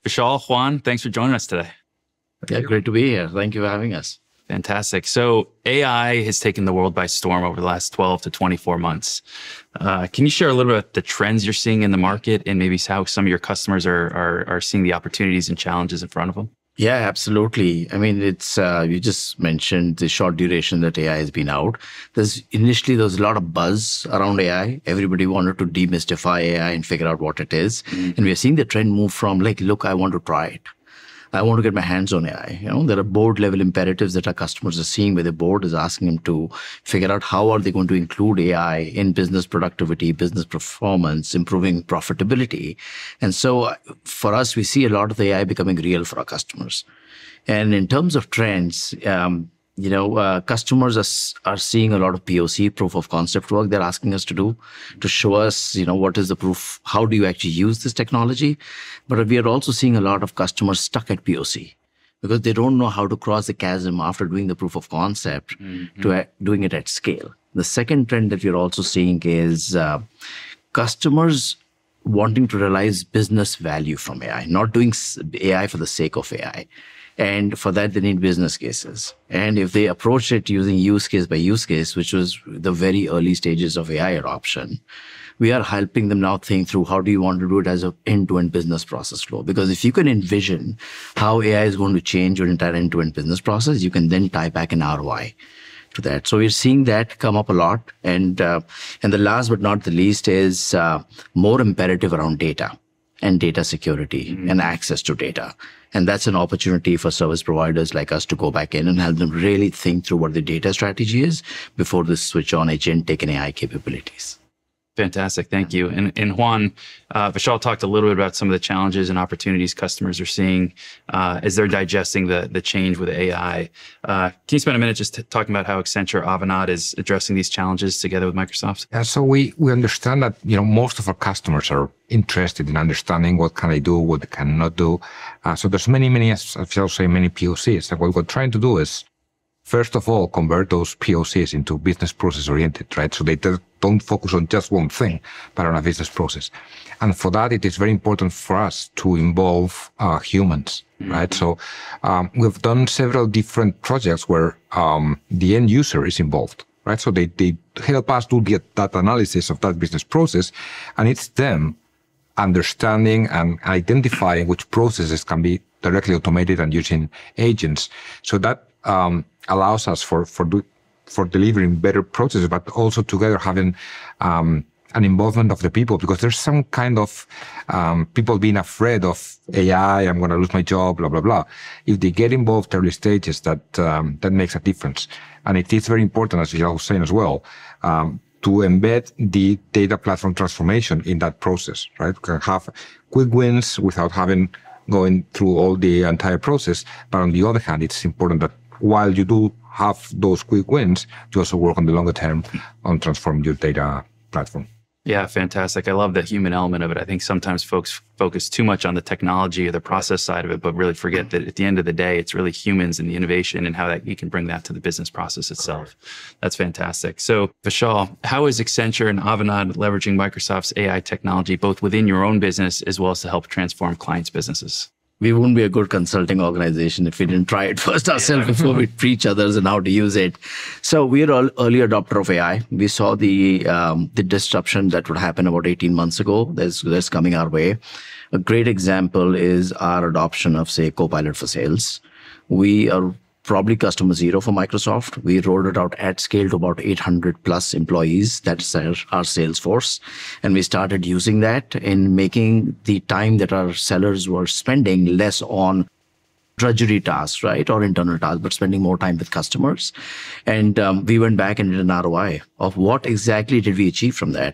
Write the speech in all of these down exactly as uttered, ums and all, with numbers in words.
Vishal, Juan, thanks for joining us today. Yeah, great to be here. Thank you for having us. Fantastic. So A I has taken the world by storm over the last twelve to twenty-four months. Uh, can you share a little bit about the trends you're seeing in the market and maybe how some of your customers are, are, are seeing the opportunities and challenges in front of them? Yeah, absolutely. I mean, it's uh, you just mentioned the short duration that A I has been out. There's initially there was a lot of buzz around A I. Everybody wanted to demystify A I and figure out what it is. Mm-hmm. And we are seeing the trend move from like, look, I want to try it. I want to get my hands on A I. You know, there are board level imperatives that our customers are seeing where the board is asking them to figure out how are they going to include A I in business productivity, business performance, improving profitability. And so for us, we see a lot of A I becoming real for our customers. And in terms of trends, um, you know, uh, customers are, are seeing a lot of P O C, proof of concept work they're asking us to do to show us, you know, what is the proof, how do you actually use this technology? But we are also seeing a lot of customers stuck at P O C because they don't know how to cross the chasm after doing the proof of concept mm-hmm. to uh, doing it at scale. The second trend that we're also seeing is uh, customers wanting to realize business value from A I, not doing A I for the sake of A I. And for that, they need business cases. And if they approach it using use case by use case, which was the very early stages of A I adoption, we are helping them now think through how do you want to do it as an end-to-end business process flow. Because if you can envision how A I is going to change your entire end-to-end business process, you can then tie back an R O I to that. So we're seeing that come up a lot. And, uh, and the last but not the least is uh, more imperative around data and data security mm-hmm. and access to data. And that's an opportunity for service providers like us to go back in and help them really think through what the data strategy is before they switch on agentic and A I capabilities. Fantastic. Thank you. And, and Juan, uh, Vishal talked a little bit about some of the challenges and opportunities customers are seeing uh, as they're digesting the, the change with A I. Uh, can you spend a minute just t- talking about how Accenture and Avanade is addressing these challenges together with Microsoft? Yeah, so we, we understand that, you know, most of our customers are interested in understanding what can they do, what they cannot do. Uh, so there's many, many, as Vishal say, many P O Cs. And what we're trying to do is, first of all, convert those P O Cs into business process oriented, right? So they don't focus on just one thing, but on a business process. And for that, it is very important for us to involve uh, humans, mm-hmm. right? So um, we've done several different projects where um, the end user is involved, right? So they, they help us to get that analysis of that business process, and it's them understanding and identifying which processes can be directly automated and using agents. So that um, allows us for for do, for delivering better processes, but also together having um, an involvement of the people, because there's some kind of um, people being afraid of A I. I'm going to lose my job, blah blah blah. If they get involved early stages, that um, that makes a difference, and it is very important, as Vishal was saying as well, um, to embed the data platform transformation in that process. Right, we can have quick wins without having going through all the entire process, but on the other hand, it's important that while you do have those quick wins, you also work on the longer term on transforming your data platform. Yeah, fantastic. I love the human element of it. I think sometimes folks focus too much on the technology or the process side of it, but really forget that at the end of the day, it's really humans and the innovation and how that you can bring that to the business process itself. That's fantastic. So Vishal, how is Accenture and Avanade leveraging Microsoft's A I technology, both within your own business as well as to help transform clients' businesses? We wouldn't be a good consulting organization if we didn't try it first ourselves before we preach others and how to use it. So we are all early adopter of A I. We saw the um, the disruption that would happen about eighteen months ago. That's, that's coming our way. A great example is our adoption of, say, Copilot for sales. We are probably customer zero for Microsoft. We rolled it out at scale to about eight hundred plus employees. That's our, our sales force. And we started using that in making the time that our sellers were spending less on drudgery tasks, right, or internal tasks, but spending more time with customers. And um, we went back and did an R O I of what exactly did we achieve from that.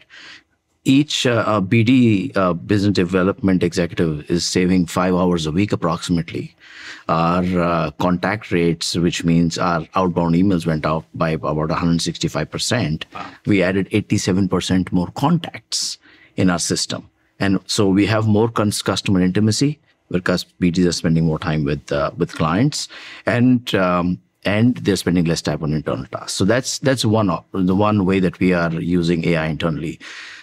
Each uh, B D, uh, business development executive, is saving five hours a week approximately. Our uh, contact rates, which means our outbound emails, went up by about one hundred sixty-five percent. Wow. We added eighty-seven percent more contacts in our system. And so we have more customer intimacy because B Ds are spending more time with uh, with clients. And um, and they're spending less time on internal tasks. So that's that's one op- the one way that we are using A I internally.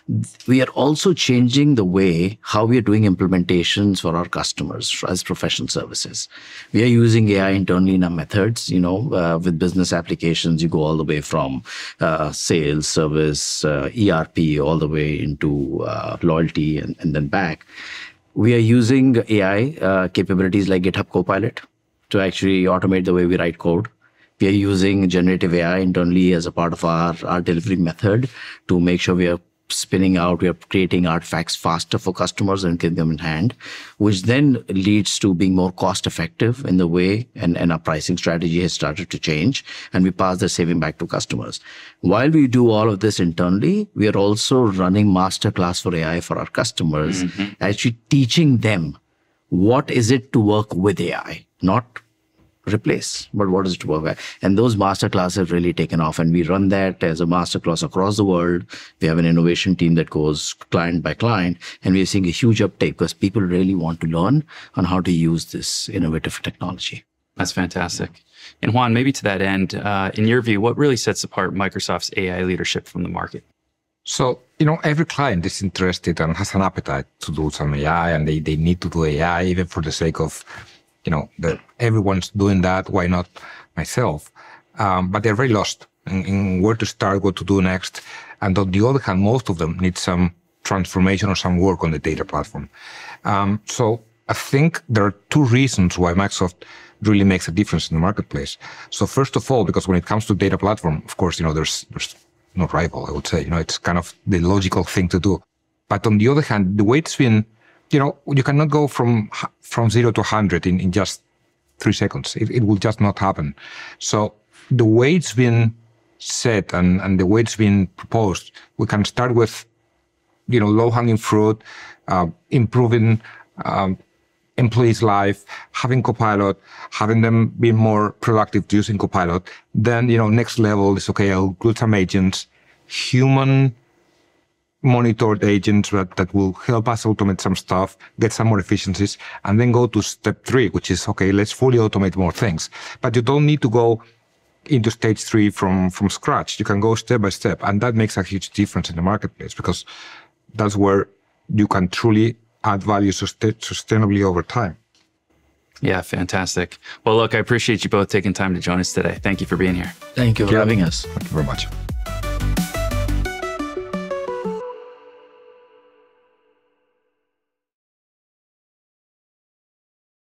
We are also changing the way how we are doing implementations for our customers as professional services. We are using A I internally in our methods. You know, uh, with business applications, you go all the way from uh, sales, service, uh, E R P, all the way into uh, loyalty, and, and then back. We are using A I uh, capabilities like GitHub Copilot to actually automate the way we write code. We are using generative A I internally as a part of our, our delivery method to make sure we are spinning out, we are creating artifacts faster for customers and getting them in hand, which then leads to being more cost effective in the way, and, and our pricing strategy has started to change, and we pass the saving back to customers. While we do all of this internally, we are also running masterclass for A I for our customers, mm-hmm. actually teaching them what is it to work with A I, not replace, but what is it to work with. And those masterclasses have really taken off, and we run that as a masterclass across the world. We have an innovation team that goes client by client, and we're seeing a huge uptake because people really want to learn on how to use this innovative technology. That's fantastic. And Juan, maybe to that end, uh, in your view, what really sets apart Microsoft's A I leadership from the market? So, you know, every client is interested and has an appetite to do some A I, and they, they need to do A I even for the sake of, you know, that everyone's doing that, why not myself? Um, but they're very lost in, in where to start, what to do next. And on the other hand, most of them need some transformation or some work on the data platform. Um, so I think there are two reasons why Microsoft really makes a difference in the marketplace. So first of all, because when it comes to data platform, of course, you know, there's, there's no rival, I would say. You know, it's kind of the logical thing to do. But on the other hand, the way it's been, you know, you cannot go from from zero to one hundred in, in just three seconds. It, it will just not happen. So the way it's been set and, and the way it's been proposed, we can start with, you know, low-hanging fruit, uh, improving um, employees' life, having Copilot, having them be more productive using Copilot. Then, you know, next level is, okay, I'll include some agents, human monitored agents that, that will help us automate some stuff, get some more efficiencies, and then go to step three, which is, okay, let's fully automate more things. But you don't need to go into stage three from, from scratch. You can go step by step, and that makes a huge difference in the marketplace, because that's where you can truly add value sustain, sustainably over time. Yeah, fantastic. Well, look, I appreciate you both taking time to join us today. Thank you for being here. Thank you for having us. Thank you very much.